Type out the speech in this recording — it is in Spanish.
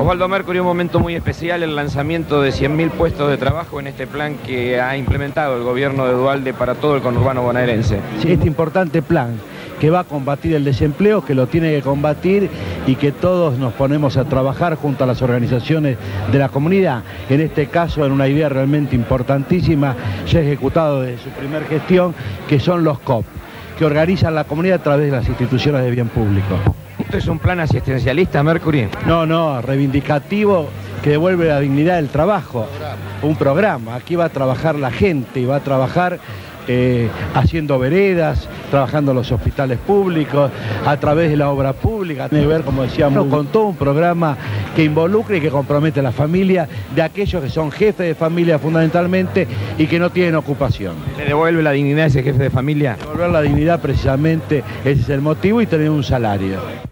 Osvaldo Mercury, un momento muy especial, el lanzamiento de 100.000 puestos de trabajo en este plan que ha implementado el gobierno de Duhalde para todo el conurbano bonaerense. Sí, este importante plan que va a combatir el desempleo, que lo tiene que combatir y que todos nos ponemos a trabajar junto a las organizaciones de la comunidad. En este caso, en una idea realmente importantísima, ya ejecutado desde su primer gestión, que son los COP, que organizan la comunidad a través de las instituciones de bien público. ¿Esto es un plan asistencialista, Mercury? No, reivindicativo, que devuelve la dignidad del trabajo. Un programa, aquí va a trabajar la gente, va a trabajar haciendo veredas, trabajando en los hospitales públicos, a través de la obra pública. Tiene que ver, como decíamos, con todo un programa que involucre y que compromete a la familia de aquellos que son jefes de familia fundamentalmente y que no tienen ocupación. ¿Le devuelve la dignidad a ese jefe de familia? Devolver la dignidad precisamente, ese es el motivo, y tener un salario.